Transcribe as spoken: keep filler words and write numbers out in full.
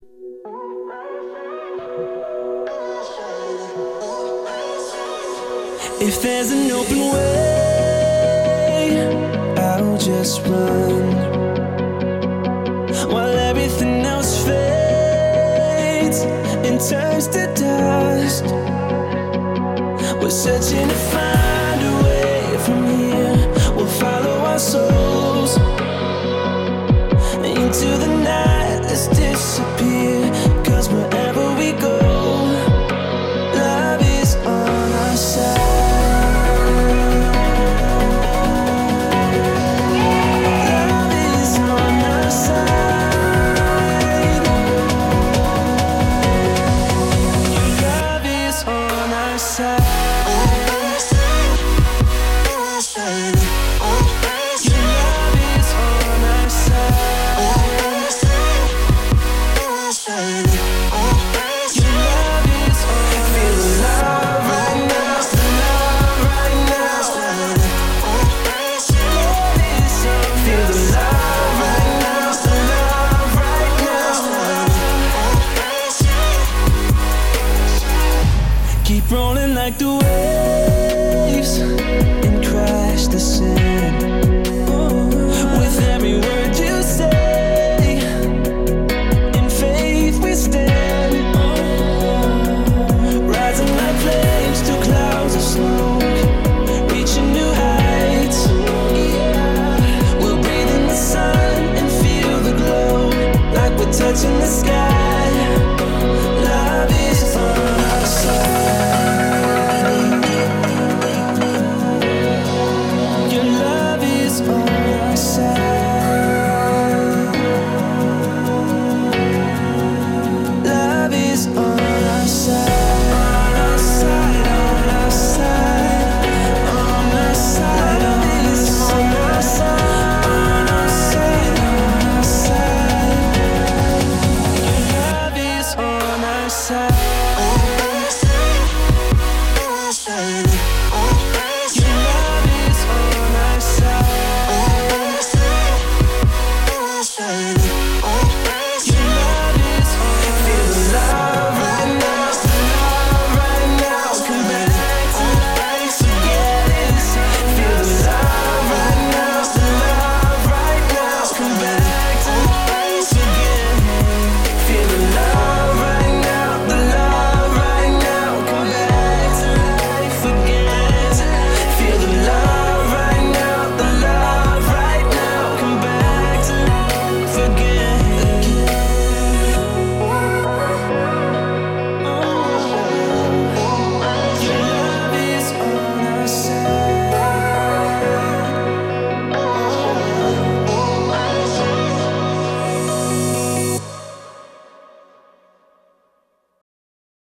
If there's an open way, I'll just run while everything else fades and turns to dust. We're searching to find a way from here. We'll follow our souls into the night. Let's disappear, 'cause wherever we go, love is on our side. Rolling like the